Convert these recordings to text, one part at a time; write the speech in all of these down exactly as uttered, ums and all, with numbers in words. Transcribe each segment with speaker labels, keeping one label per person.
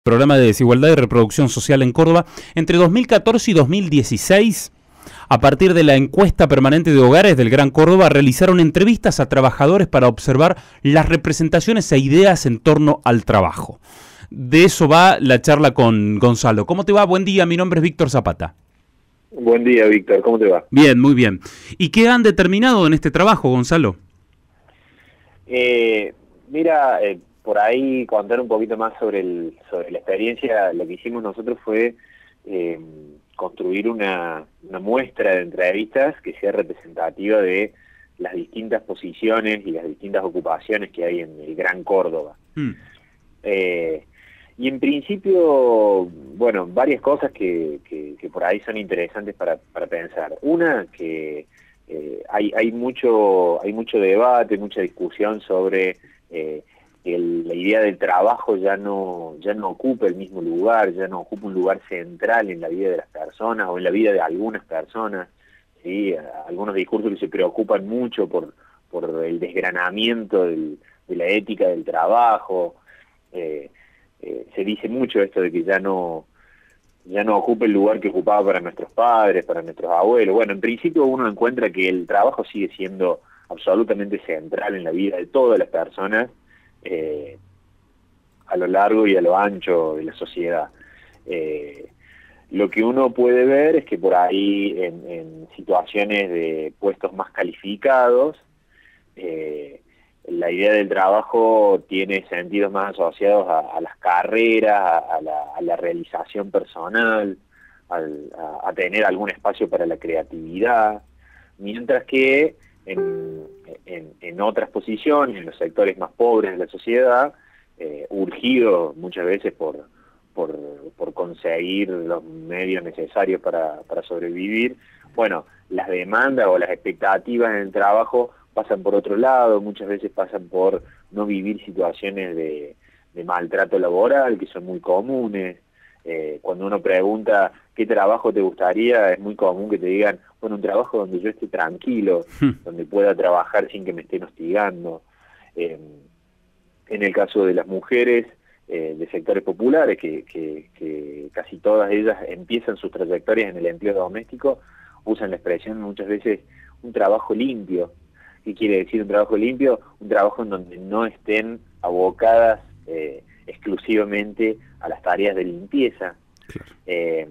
Speaker 1: Programa de desigualdad y reproducción social en Córdoba. Entre dos mil catorce y dos mil dieciséis, a partir de la encuesta permanente de hogares del Gran Córdoba, realizaron entrevistas a trabajadores para observar las representaciones e ideas en torno al trabajo. De eso va la charla con Gonzalo. ¿Cómo te va? Buen día, mi nombre es Víctor Zapata.
Speaker 2: Buen día, Víctor. ¿Cómo te va?
Speaker 1: Bien, muy bien. ¿Y qué han determinado en este trabajo, Gonzalo?
Speaker 2: Eh, mira, eh, por ahí contar un poquito más sobre, el, sobre la experiencia. Lo que hicimos nosotros fue eh, construir una, una muestra de entrevistas que sea representativa de las distintas posiciones y las distintas ocupaciones que hay en el Gran Córdoba. Mm. Eh, y en principio, bueno, varias cosas que, que, que por ahí son interesantes para, para pensar. Una, que eh, hay, hay, mucho, hay mucho debate, mucha discusión sobre eh, el, la idea del trabajo ya no, ya no ocupa el mismo lugar, ya no ocupa un lugar central en la vida de las personas o en la vida de algunas personas, ¿sí? Algunos discursos que se preocupan mucho por, por el desgranamiento del, de la ética del trabajo. Eh, eh, se dice mucho esto de que ya no ya no ocupa el lugar que ocupaba para nuestros padres, para nuestros abuelos. Bueno, en principio uno encuentra que el trabajo sigue siendo absolutamente central en la vida de todas las personas, eh, a lo largo y a lo ancho de la sociedad. Eh, lo que uno puede ver es que por ahí en, en situaciones de puestos más calificados, eh, la idea del trabajo tiene sentidos más asociados a, a las carreras, a, a, la, a la realización personal, al, a, a tener algún espacio para la creatividad, mientras que en, en, en otras posiciones, en los sectores más pobres de la sociedad, eh, urgido muchas veces por, por, por conseguir los medios necesarios para, para sobrevivir, bueno, las demandas o las expectativas en el trabajo pasan por otro lado, muchas veces pasan por no vivir situaciones de, de maltrato laboral, que son muy comunes. Eh, cuando uno pregunta qué trabajo te gustaría, es muy común que te digan, bueno, un trabajo donde yo esté tranquilo, hmm. donde pueda trabajar sin que me estén hostigando. Eh, en el caso de las mujeres eh, de sectores populares, que, que, que casi todas ellas empiezan sus trayectorias en el empleo doméstico, usan la expresión muchas veces un trabajo limpio. ¿Qué quiere decir un trabajo limpio? Un trabajo en donde no estén abocadas eh, exclusivamente a las tareas de limpieza. Claro. Eh,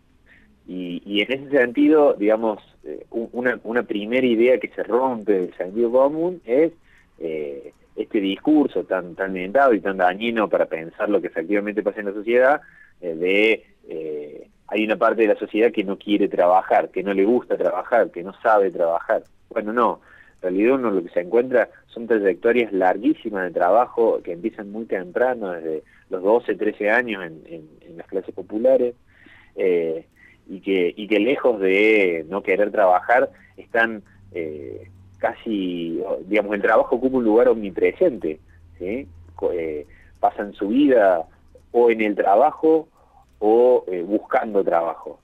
Speaker 2: y, y en ese sentido, digamos, eh, una, una primera idea que se rompe del sentido común es eh, este discurso tan, tan inventado y tan dañino para pensar lo que efectivamente pasa en la sociedad, eh, de eh, hay una parte de la sociedad que no quiere trabajar, que no le gusta trabajar, que no sabe trabajar. Bueno, no. En realidad uno lo que se encuentra son trayectorias larguísimas de trabajo que empiezan muy temprano, desde los doce, trece años en, en, en las clases populares, eh, y, que, y que lejos de no querer trabajar, están eh, casi, digamos, el trabajo ocupa un lugar omnipresente, ¿sí? Eh, pasan su vida o en el trabajo o eh, buscando trabajo.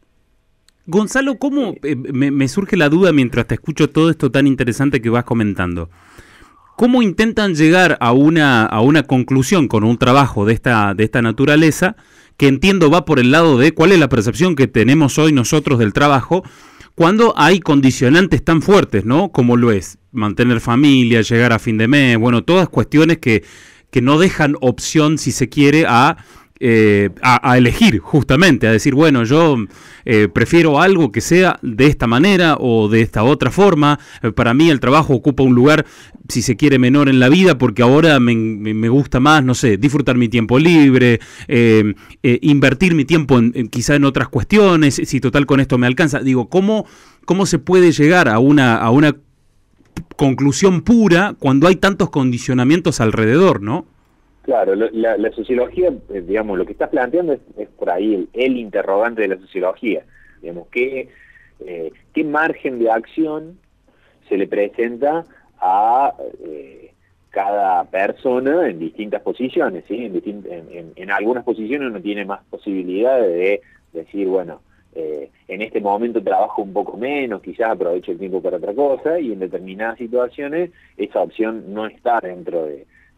Speaker 1: Gonzalo, ¿cómo eh, me, me surge la duda mientras te escucho todo esto tan interesante que vas comentando? ¿Cómo intentan llegar a una, a una conclusión con un trabajo de esta, de esta naturaleza, que entiendo va por el lado de cuál es la percepción que tenemos hoy nosotros del trabajo, cuando hay condicionantes tan fuertes, ¿no? Como lo es mantener familia, llegar a fin de mes, bueno, todas cuestiones que, que no dejan opción, si se quiere, a... Eh, a, a elegir justamente, a decir, bueno, yo eh, prefiero algo que sea de esta manera o de esta otra forma. Eh, para mí el trabajo ocupa un lugar, si se quiere, menor en la vida, porque ahora me, me gusta más, no sé, disfrutar mi tiempo libre, eh, eh, invertir mi tiempo en, en, quizá en otras cuestiones, si total con esto me alcanza. Digo, ¿cómo, cómo se puede llegar a una, a una conclusión pura cuando hay tantos condicionamientos alrededor, ¿no?
Speaker 2: Claro, la, la sociología, digamos, lo que estás planteando es, es por ahí el, el interrogante de la sociología. Digamos, ¿qué, eh, qué margen de acción se le presenta a eh, cada persona en distintas posiciones, ¿sí? En, distint en, en, en algunas posiciones uno tiene más posibilidades de decir, bueno, eh, en este momento trabajo un poco menos, quizás aprovecho el tiempo para otra cosa, y en determinadas situaciones esa opción no está dentro de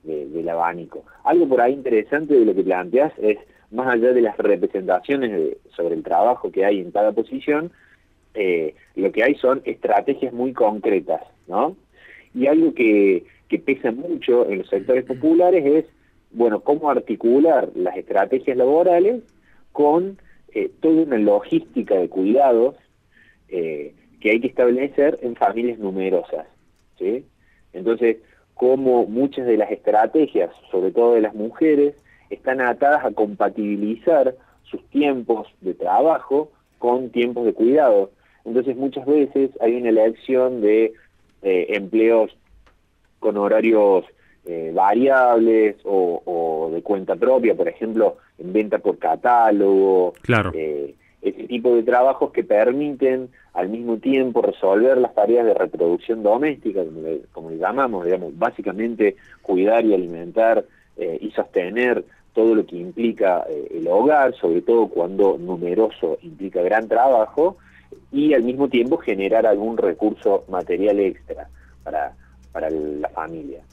Speaker 2: de, del abanico. Algo por ahí interesante de lo que planteas es, más allá de las representaciones de, sobre el trabajo que hay en cada posición, eh, lo que hay son estrategias muy concretas, ¿no? Y algo que, que pesa mucho en los sectores populares es, bueno, cómo articular las estrategias laborales con eh, toda una logística de cuidados eh, que hay que establecer en familias numerosas, ¿sí? Entonces, cómo muchas de las estrategias, sobre todo de las mujeres, están atadas a compatibilizar sus tiempos de trabajo con tiempos de cuidado. Entonces, muchas veces hay una elección de eh, empleos con horarios eh, variables o, o de cuenta propia, por ejemplo, en venta por catálogo.
Speaker 1: Claro.
Speaker 2: Eh, ese tipo de trabajos que permiten al mismo tiempo resolver las tareas de reproducción doméstica, como le, como le llamamos, digamos, básicamente cuidar y alimentar eh, y sostener todo lo que implica eh, el hogar, sobre todo cuando numeroso implica gran trabajo, y al mismo tiempo generar algún recurso material extra para, para la familia.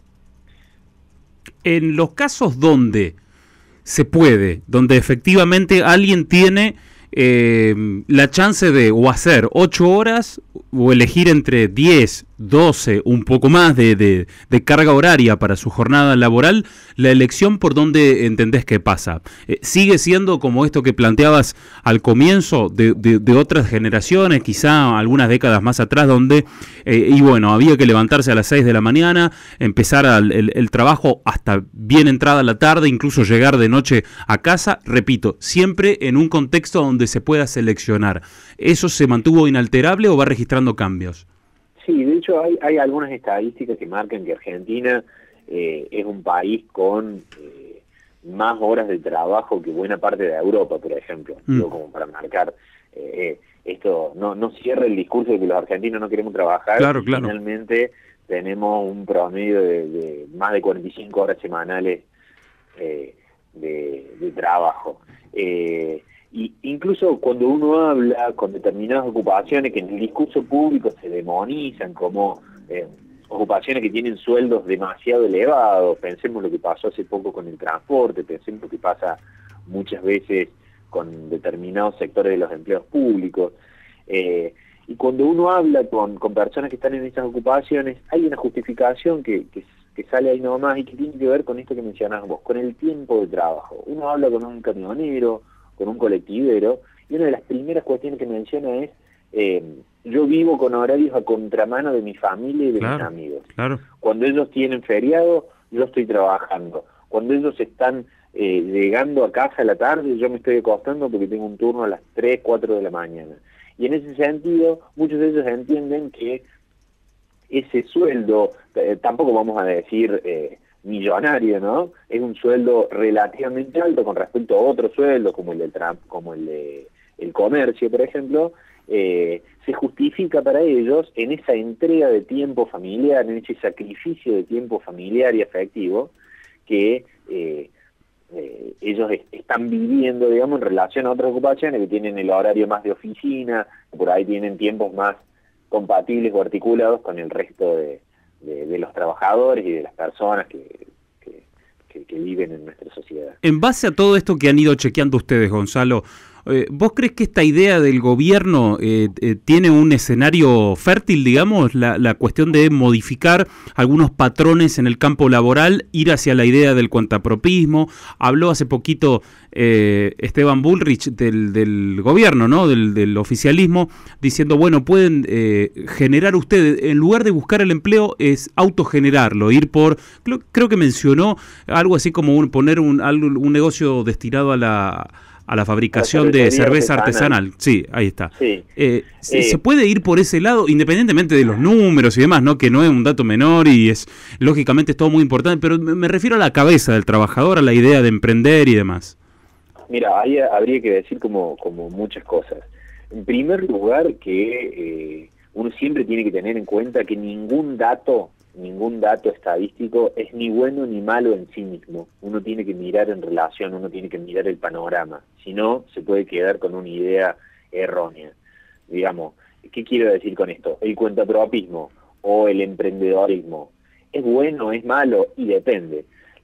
Speaker 1: En los casos donde se puede, donde efectivamente alguien tiene eh, la chance de o hacer ocho horas o elegir entre diez, doce, un poco más de, de, de carga horaria para su jornada laboral, la elección por dónde entendés que pasa. Eh, ¿Sigue siendo como esto que planteabas al comienzo de, de, de otras generaciones, quizá algunas décadas más atrás, donde, eh, y bueno, había que levantarse a las seis de la mañana, empezar al, el, el trabajo hasta bien entrada la tarde, incluso llegar de noche a casa? Repito, siempre en un contexto donde se pueda seleccionar. ¿Eso se mantuvo inalterable o va registrando cambios?
Speaker 2: Sí, de hecho hay, hay algunas estadísticas que marcan que Argentina eh, es un país con eh, más horas de trabajo que buena parte de Europa, por ejemplo. Mm. Digo, como para marcar eh, esto, no, no cierra el discurso de que los argentinos no queremos trabajar.
Speaker 1: Claro, claro.
Speaker 2: Finalmente tenemos un promedio de, de más de cuarenta y cinco horas semanales eh, de, de trabajo. Eh, Y incluso cuando uno habla con determinadas ocupaciones que en el discurso público se demonizan como eh, ocupaciones que tienen sueldos demasiado elevados, pensemos lo que pasó hace poco con el transporte, pensemos lo que pasa muchas veces con determinados sectores de los empleos públicos, eh, y cuando uno habla con, con personas que están en esas ocupaciones, hay una justificación que, que, que sale ahí nomás y que tiene que ver con esto que mencionás vos, con el tiempo de trabajo. Uno habla con un camionero, con un colectivero, y una de las primeras cuestiones que menciona es, eh, yo vivo con horarios a contramano de mi familia y de
Speaker 1: claro,
Speaker 2: mis amigos.
Speaker 1: Claro.
Speaker 2: Cuando ellos tienen feriado, yo estoy trabajando. Cuando ellos están eh, llegando a casa a la tarde, yo me estoy acostando porque tengo un turno a las tres, cuatro de la mañana. Y en ese sentido, muchos de ellos entienden que ese sueldo, eh, tampoco vamos a decir eh, millonario, ¿no? Es un sueldo relativamente alto con respecto a otros sueldos, como el de Trump, como el de el comercio, por ejemplo, eh, se justifica para ellos en esa entrega de tiempo familiar, en ese sacrificio de tiempo familiar y afectivo que eh, eh, ellos est están viviendo, digamos, en relación a otras ocupaciones que tienen el horario más de oficina, que por ahí tienen tiempos más compatibles o articulados con el resto de De, de los trabajadores y de las personas que, que, que, que viven en nuestra sociedad.
Speaker 1: En base a todo esto que han ido chequeando ustedes, Gonzalo, eh, ¿vos crees que esta idea del gobierno eh, eh, tiene un escenario fértil, digamos, la, la cuestión de modificar algunos patrones en el campo laboral, ir hacia la idea del cuentapropismo? Habló hace poquito eh, Esteban Bullrich del, del gobierno, ¿no? Del, del oficialismo, diciendo, bueno, pueden eh, generar ustedes, en lugar de buscar el empleo, es autogenerarlo, ir por, creo, creo que mencionó algo así como un, poner un, un negocio destinado a la... a la fabricación la de cerveza artesanal. artesanal. Sí, ahí está. Sí. Eh, eh, ¿Se puede ir por ese lado, independientemente de los números y demás, ¿no? Que no es un dato menor y es, lógicamente, es todo muy importante, pero me refiero a la cabeza del trabajador, a la idea de emprender y demás.
Speaker 2: Mira, ahí habría que decir como, como muchas cosas. En primer lugar, que eh, uno siempre tiene que tener en cuenta que ningún dato ningún dato estadístico es ni bueno ni malo en sí mismo. Uno tiene que mirar en relación, uno tiene que mirar el panorama. Si no, se puede quedar con una idea errónea. Digamos, ¿qué quiero decir con esto? El cuentapropismo o el emprendedorismo, ¿es bueno, es malo? Y depende.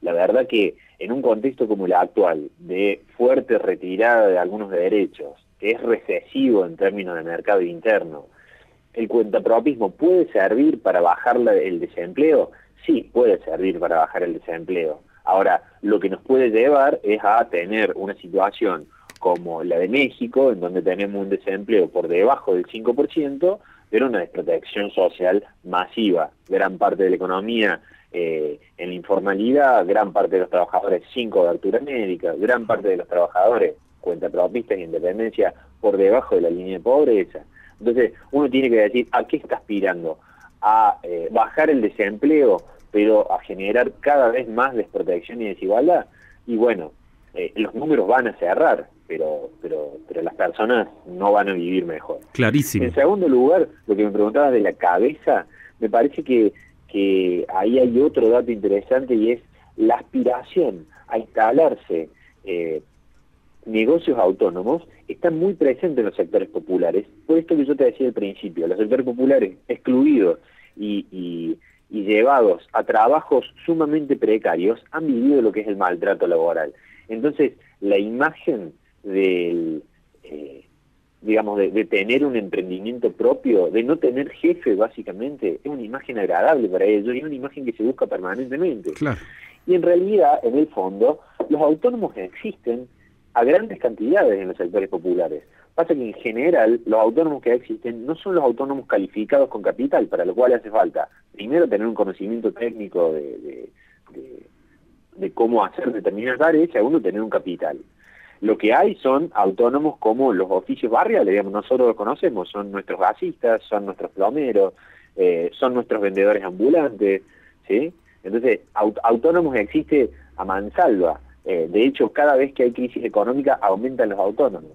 Speaker 2: la verdad que en un contexto como el actual, de fuerte retirada de algunos derechos, que es recesivo en términos de mercado interno, ¿el cuentapropismo puede servir para bajar la, el desempleo? Sí, puede servir para bajar el desempleo. Ahora, lo que nos puede llevar es a tener una situación como la de México, en donde tenemos un desempleo por debajo del cinco por ciento, pero una desprotección social masiva. Gran parte de la economía eh, en la informalidad, gran parte de los trabajadores sin cobertura médica, gran parte de los trabajadores cuentapropistas e independencia por debajo de la línea de pobreza. Entonces, uno tiene que decir, ¿a qué está aspirando? A eh, bajar el desempleo, pero a generar cada vez más desprotección y desigualdad. Y bueno, eh, los números van a cerrar, pero, pero, pero las personas no van a vivir mejor.
Speaker 1: Clarísimo.
Speaker 2: En segundo lugar, lo que me preguntabas de la cabeza, me parece que, que ahí hay otro dato interesante y es la aspiración a instalarse eh, negocios autónomos está muy presente en los sectores populares. Por esto que yo te decía al principio, los sectores populares excluidos y, y, y llevados a trabajos sumamente precarios han vivido lo que es el maltrato laboral. Entonces, la imagen del, eh, digamos, de, de tener un emprendimiento propio, de no tener jefe básicamente, es una imagen agradable para ellos y es una imagen que se busca permanentemente.
Speaker 1: Claro.
Speaker 2: Y en realidad, en el fondo, los autónomos existen a grandes cantidades en los sectores populares. Pasa que en general los autónomos que existen no son los autónomos calificados con capital, para lo cual hace falta primero tener un conocimiento técnico de, de, de, de cómo hacer determinadas tareas, y segundo tener un capital. Lo que hay son autónomos como los oficios barriales, digamos, nosotros los conocemos, son nuestros gasistas, son nuestros plomeros, eh, son nuestros vendedores ambulantes, ¿sí? Entonces, aut autónomos existe a mansalva. Eh, de hecho, cada vez que hay crisis económica aumentan los autónomos.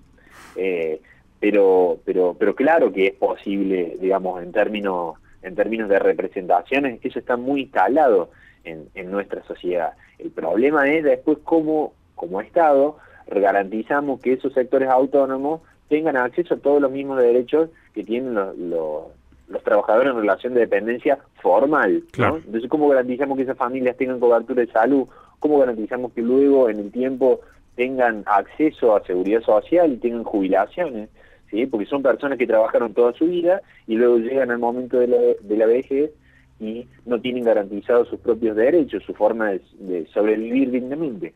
Speaker 2: Eh, pero, pero, pero claro que es posible, digamos, en términos, en términos de representaciones, eso está muy instalado en, en nuestra sociedad. El problema es después cómo, como Estado, garantizamos que esos sectores autónomos tengan acceso a todos los mismos derechos que tienen los, los, los trabajadores en relación de dependencia formal, ¿no?
Speaker 1: Claro.
Speaker 2: Entonces, ¿cómo garantizamos que esas familias tengan cobertura de salud? ¿Cómo garantizamos que luego en el tiempo tengan acceso a seguridad social y tengan jubilaciones? ¿Sí? Porque son personas que trabajaron toda su vida y luego llegan al momento de la, de la vejez y no tienen garantizados sus propios derechos, su forma de, de sobrevivir dignamente.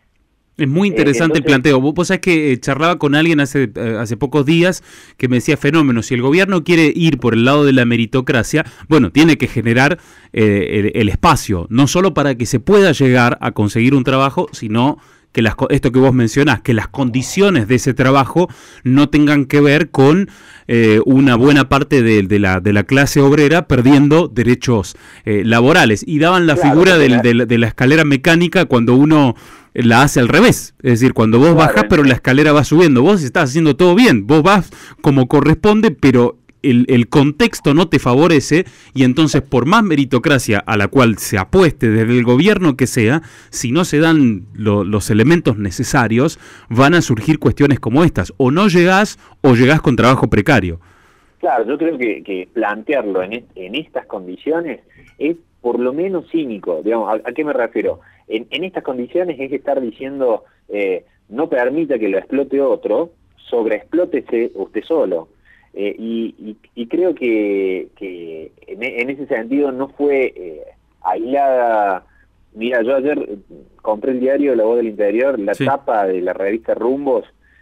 Speaker 1: Es muy interesante eh, entonces, el planteo. Vos, vos sabés que eh, charlaba con alguien hace, eh, hace pocos días que me decía, fenómeno, si el gobierno quiere ir por el lado de la meritocracia, bueno, tiene que generar eh, el, el espacio, no solo para que se pueda llegar a conseguir un trabajo, sino que las, esto que vos mencionás, que las condiciones de ese trabajo no tengan que ver con eh, una buena parte de, de, la, de la clase obrera perdiendo derechos eh, laborales. Y daban la claro, figura del, de, la, de la escalera mecánica cuando uno la hace al revés, es decir, cuando vos claro, bajás pero la escalera va subiendo, vos estás haciendo todo bien, vos vas como corresponde, pero el, el contexto no te favorece y entonces por más meritocracia a la cual se apueste desde el gobierno que sea, si no se dan lo, los elementos necesarios, van a surgir cuestiones como estas, o no llegás o llegás con trabajo precario.
Speaker 2: Claro, yo creo que, que plantearlo en, est en estas condiciones es por lo menos cínico, digamos, ¿a, a qué me refiero? En, en estas condiciones es estar diciendo, eh, no permita que lo explote otro, sobreexplótese usted solo. Eh, y, y, y creo que, que en, en ese sentido no fue eh, aislada. Mira, yo ayer compré el diario La Voz del Interior, la sí. tapa de la revista Rumbos,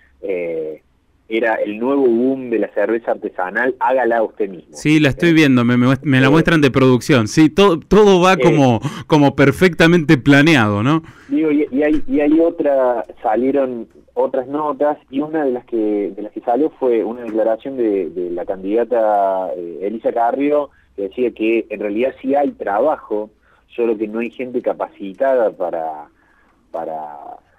Speaker 2: eh, era el nuevo boom de la cerveza artesanal, hágala usted mismo.
Speaker 1: Sí, la estoy viendo, me, me, me la muestran de producción, sí, todo, todo va como, eh, como perfectamente planeado, ¿no?
Speaker 2: Digo, y, y, hay, y hay otra, salieron otras notas, y una de las que de las que salió fue una declaración de, de la candidata eh, Elisa Carrió, que decía que en realidad sí hay trabajo, solo que no hay gente capacitada para... para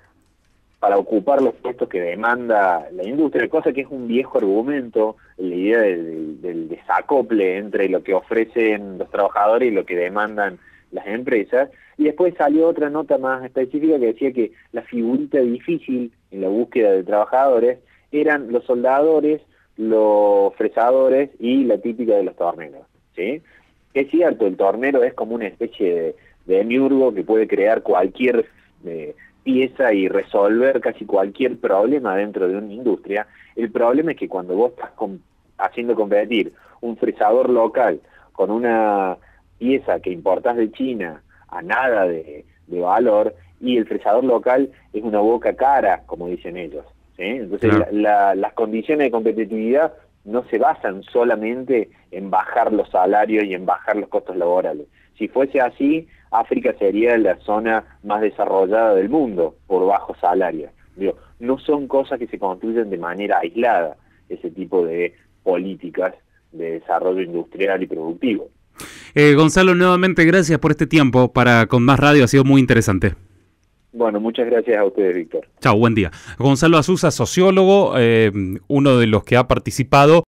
Speaker 2: para ocupar los puestos que demanda la industria, cosa que es un viejo argumento, la idea del, del desacople entre lo que ofrecen los trabajadores y lo que demandan las empresas. Y después salió otra nota más específica que decía que la figurita difícil en la búsqueda de trabajadores eran los soldadores, los fresadores y la típica de los torneros, ¿sí? Es cierto, el tornero es como una especie de demiurgo que puede crear cualquier eh, pieza y resolver casi cualquier problema dentro de una industria. El problema es que cuando vos estás com haciendo competir un fresador local con una pieza que importás de China a nada de, de valor, y el fresador local es una boca cara, como dicen ellos, ¿sí? Entonces claro. la, la, las condiciones de competitividad no se basan solamente en bajar los salarios y en bajar los costos laborales. Si fuese así, África sería la zona más desarrollada del mundo por bajos salarios. Digo, no son cosas que se construyen de manera aislada, ese tipo de políticas de desarrollo industrial y productivo.
Speaker 1: Eh, Gonzalo, nuevamente gracias por este tiempo para Con Más Radio, ha sido muy interesante.
Speaker 2: Bueno, muchas gracias a ustedes, Víctor.
Speaker 1: Chao, buen día. Gonzalo Azusa, sociólogo, eh, uno de los que ha participado